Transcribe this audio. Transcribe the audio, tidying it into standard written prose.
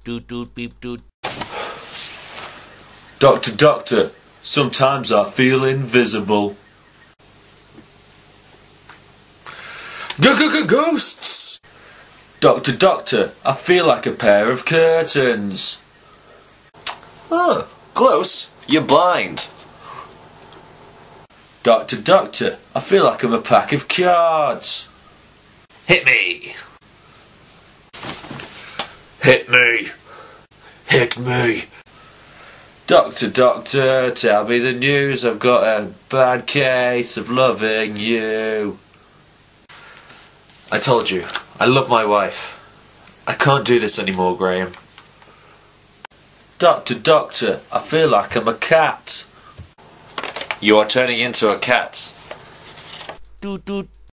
Doot doot beep doot. Doctor, doctor, sometimes I feel invisible. Ghosts! Doctor, doctor, I feel like a pair of curtains. Oh, close. You're blind. Doctor, doctor, I feel like I'm a pack of cards. Hit me. Hit me. Hit me. Doctor, doctor, tell me the news. I've got a bad case of loving you. I told you, I love my wife. I can't do this anymore, Graham. Doctor, doctor, I feel like I'm a cat. You are turning into a cat. Doot doot.